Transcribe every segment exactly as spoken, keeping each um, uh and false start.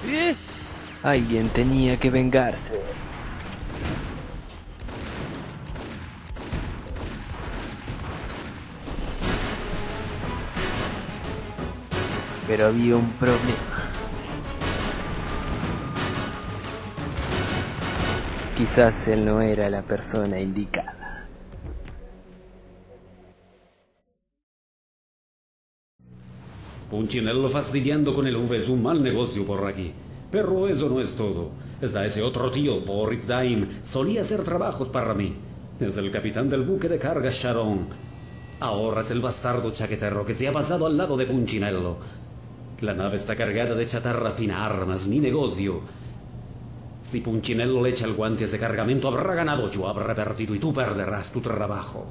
¿Eh? Alguien tenía que vengarse. Pero había un problema. Quizás él no era la persona indicada. Punchinello fastidiando con el V es un mal negocio por aquí. Pero eso no es todo. Está ese otro tío, Boris Daim. Solía hacer trabajos para mí. Es el capitán del buque de carga Sharon. Ahora es el bastardo chaquetero que se ha pasado al lado de Punchinello. La nave está cargada de chatarra fina, armas, mi negocio. Si Punchinello le echa el guante a ese cargamento, habrá ganado, yo habré perdido y tú perderás tu trabajo.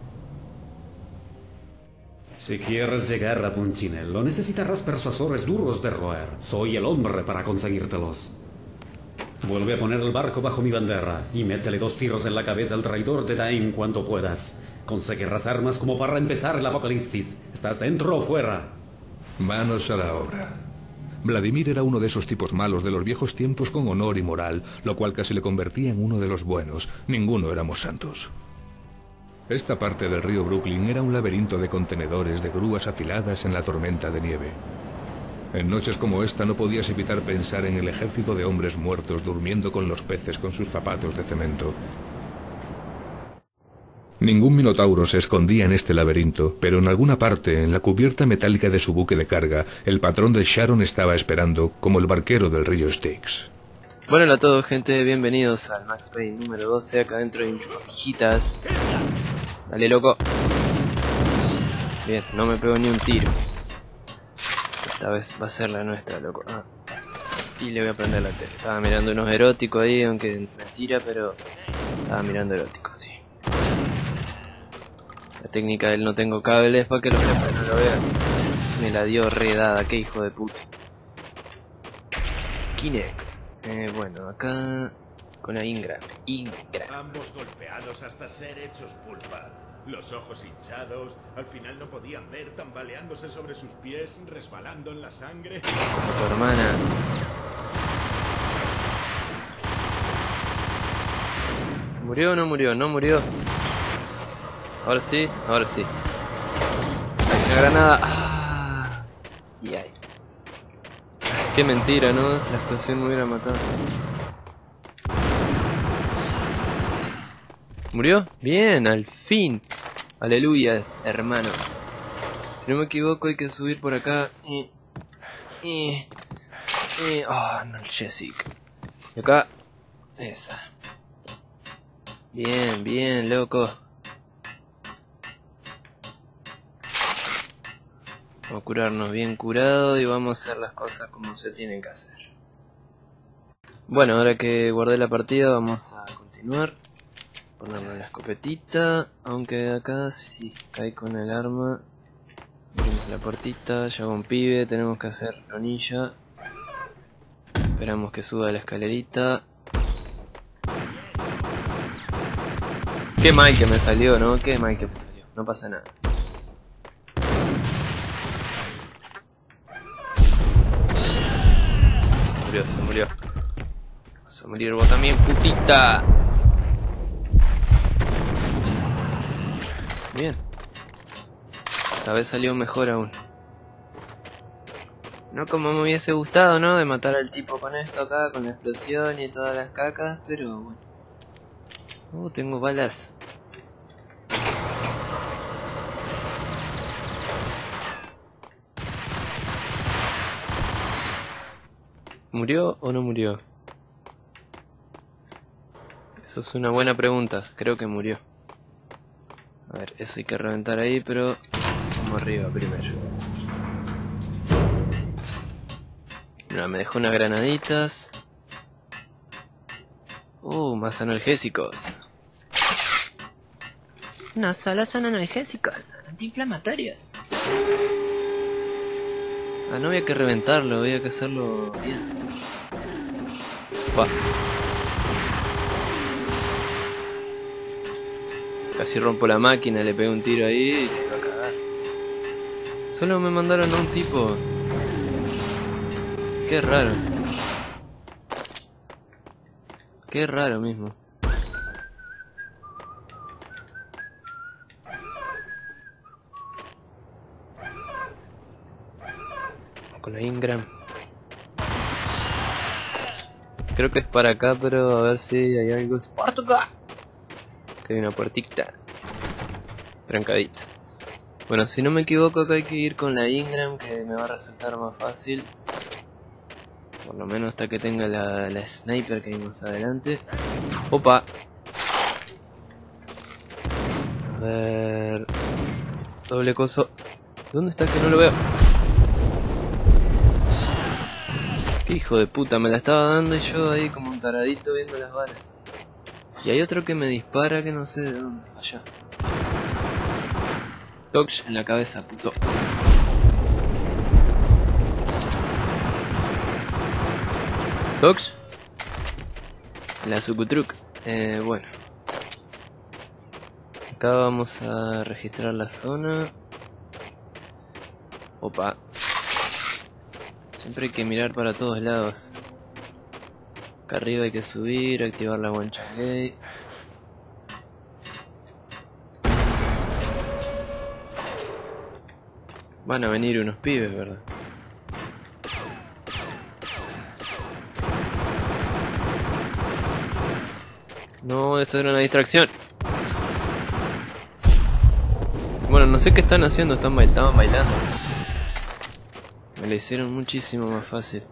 Si quieres llegar a Punchinello, necesitarás persuasores duros de roer. Soy el hombre para conseguírtelos. Vuelve a poner el barco bajo mi bandera y métele dos tiros en la cabeza al traidor de Daim cuanto puedas. Conseguirás armas como para empezar el apocalipsis. ¿Estás dentro o fuera? Manos a la obra. Vladimir era uno de esos tipos malos de los viejos tiempos con honor y moral, lo cual casi le convertía en uno de los buenos. Ninguno éramos santos. Esta parte del río Brooklyn era un laberinto de contenedores, de grúas afiladas en la tormenta de nieve. En noches como esta no podías evitar pensar en el ejército de hombres muertos durmiendo con los peces con sus zapatos de cemento. Ningún minotauro se escondía en este laberinto, pero en alguna parte, en la cubierta metálica de su buque de carga, el patrón de Sharon estaba esperando, como el barquero del río Styx. Bueno, hola a todos, gente, bienvenidos al Max Payne número doce, acá dentro hay un chupapijitas. Dale, loco. Bien, no me pegó ni un tiro. Esta vez va a ser la nuestra, loco. Ah. Y le voy a prender la tele. Estaba mirando unos eróticos ahí, aunque mentira, pero estaba mirando eróticos, sí. La técnica del no tengo cables para que los jefes no lo vean. Me la dio redada, qué hijo de puta. Kinex. Eh, bueno, acá con la Ingram. Ingram. Ambos golpeados hasta ser hechos pulpa. Los ojos hinchados, al final no podían ver, tambaleándose sobre sus pies, resbalando en la sangre. Tu hermana. ¿Murió o no murió? No murió. Ahora sí, ahora sí. Hay una granada. Ah, y ay. Qué mentira, ¿no? La explosión me hubiera matado. ¿Murió? Bien, al fin. Aleluya, hermanos. Si no me equivoco hay que subir por acá. Y... Y... Y... Ah, no, el Jessica. Y acá... Esa. Bien, bien, loco. Vamos a curarnos bien curado y vamos a hacer las cosas como se tienen que hacer. Bueno, ahora que guardé la partida vamos a continuar. Ponerle la escopetita, aunque acá sí cae con el arma. Abrimos la puertita, ya va un pibe, tenemos que hacer ronilla. Esperamos que suba la escalerita. Qué mal que me salió, ¿no? Qué mal que me salió, no pasa nada. Murió, se murió. Vas a morir vos también, putita. Bien. Esta vez salió mejor aún. No como me hubiese gustado, ¿no? De matar al tipo con esto acá, con la explosión y todas las cacas, pero bueno. Uh, tengo balas. ¿Murió o no murió? Eso es una buena pregunta. Creo que murió. A ver, eso hay que reventar ahí, pero vamos arriba primero. Mira, me dejó unas granaditas. Uh, más analgésicos. No solo son analgésicos, son antiinflamatorios. Ah, no había que reventarlo, había que hacerlo bien. Pa. Casi rompo la máquina, le pegué un tiro ahí y le iba a cagar. Solo me mandaron a un tipo. Qué raro. Qué raro mismo. Con la Ingram. Creo que es para acá, pero a ver si hay algo. ¡Spartuca! Que hay una puertita trancadita. Bueno, si no me equivoco, acá hay que ir con la Ingram, que me va a resultar más fácil. Por lo menos hasta que tenga la, la sniper que vimos adelante. Opa. A ver. Doble coso. ¿Dónde está que no lo veo? Qué hijo de puta, me la estaba dando y yo ahí como un taradito viendo las balas. Y hay otro que me dispara que no sé de dónde. Allá. Touch en la cabeza, puto. Tox. La Sukutruk. Eh, bueno. Acá vamos a registrar la zona. Opa. Siempre hay que mirar para todos lados. Acá arriba hay que subir, activar la One Shot Gate. Van a venir unos pibes, ¿verdad? No, eso era una distracción. Bueno, no sé qué están haciendo, están bail estaban bailando. Me lo hicieron muchísimo más fácil.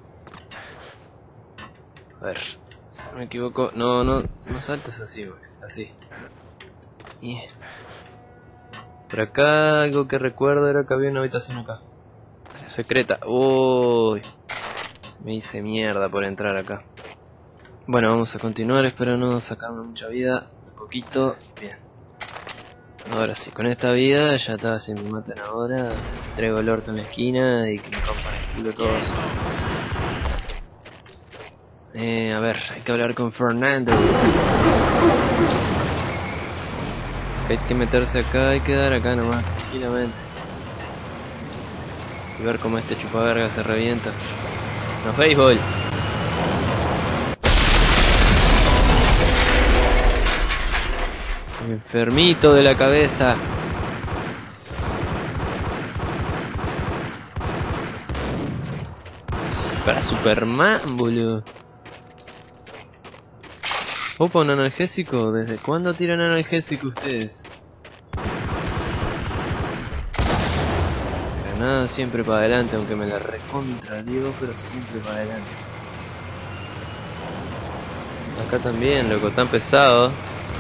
A ver, si no me equivoco. No, no, no saltes así, Max, así. Yeah. Por acá algo que recuerdo era que había una habitación acá. Secreta. Uy. Me hice mierda por entrar acá. Bueno, vamos a continuar, espero no sacarme mucha vida. Un poquito. Bien. Ahora sí, con esta vida ya está, si me matan ahora, traigo el orto en la esquina y que me rompan el culo todos. Eh, a ver, hay que hablar con Fernando. Hay que meterse acá, hay que dar acá nomás, tranquilamente. Y ver cómo este chupaverga se revienta. No, béisbol. Enfermito de la cabeza. Para Superman, boludo. Opa, un analgésico. ¿Desde cuándo tiran analgésico ustedes? Granada siempre para adelante, aunque me la recontra digo, pero siempre para adelante. Acá también, loco, tan pesado.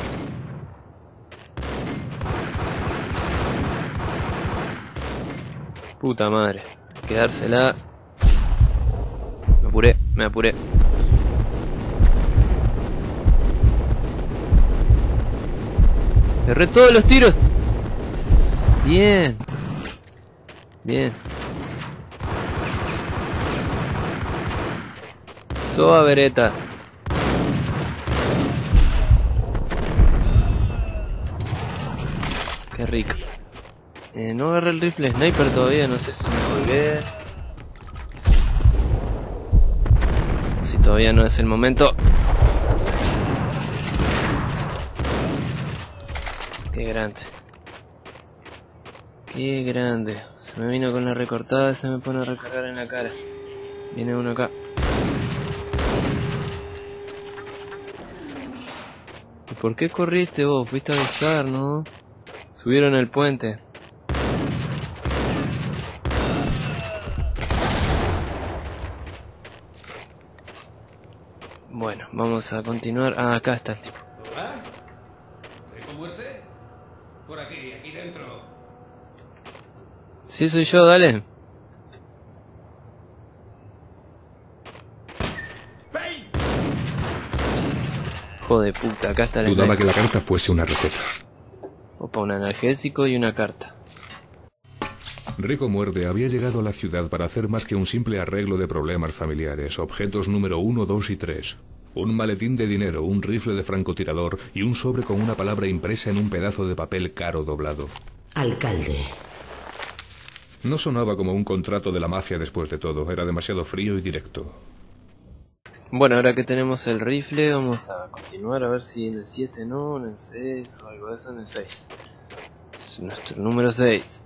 Puta madre, hay que dársela. Me apuré, me apuré. Erré todos los tiros. Bien. Bien. Soa Beretta. Qué rico. Eh, no agarré el rifle sniper todavía, no sé si me colgué. Si todavía no es el momento. Qué grande. Qué grande. Se me vino con la recortada, se me pone a recargar en la cara. Viene uno acá. ¿Y por qué corriste vos? Fuiste a avisar, ¿no? Subieron el puente. Bueno, vamos a continuar. Ah, acá está el tipo. ¿Hola? ¿Rico muerte? Por aquí, aquí dentro. Sí, soy yo, dale. Joder puta, acá está la Dudaba que la carta fuese una receta. Opa, un analgésico y una carta. Rico Muerde había llegado a la ciudad para hacer más que un simple arreglo de problemas familiares. Objetos número uno, dos y tres. Un maletín de dinero, un rifle de francotirador y un sobre con una palabra impresa en un pedazo de papel caro doblado. Alcalde. No sonaba como un contrato de la mafia después de todo. Era demasiado frío y directo. Bueno, ahora que tenemos el rifle, vamos a continuar a ver si en el siete no, en el seis o algo de eso, en el seis. Es nuestro número seis.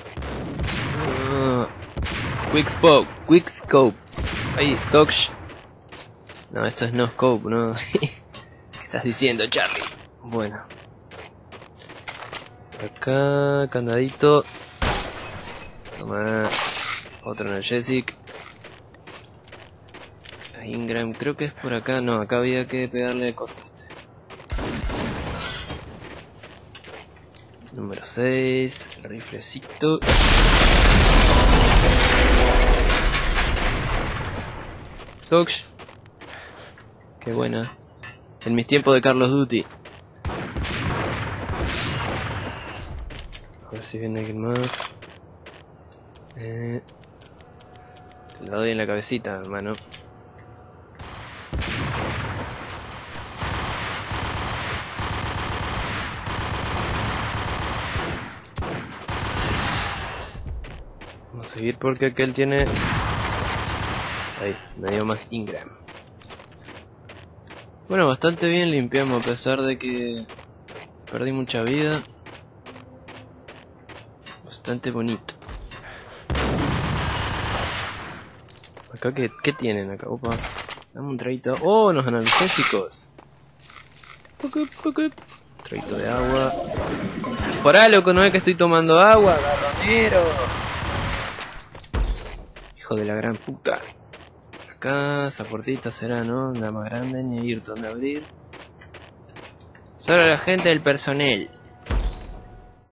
Uh, quick Scope, Quick Scope. Ahí, Dodge. No, esto es no scope, ¿no? ¿Qué estás diciendo, Charlie? Bueno. Acá, candadito. Toma. Otro analgesic. A Ingram, creo que es por acá. No, acá había que pegarle cosas. Este. Número seis. El riflecito. Dodge. Qué buena. En mis tiempos de Call of Duty. A ver si viene alguien más. Eh, te la doy en la cabecita, hermano. Vamos a seguir porque aquel tiene... Ahí, me dio más Ingram. Bueno, bastante bien limpiamos a pesar de que perdí mucha vida. Bastante bonito. Acá, ¿qué, qué tienen acá? Opa. Dame un traguito. ¡Oh, los analgésicos! Traguito de agua. Porá, loco, no es que estoy tomando agua, garronero. Hijo de la gran puta. Acá, esa puertita será, ¿no? La más grande, ni Ayrton de abrir. Solo la gente del personal.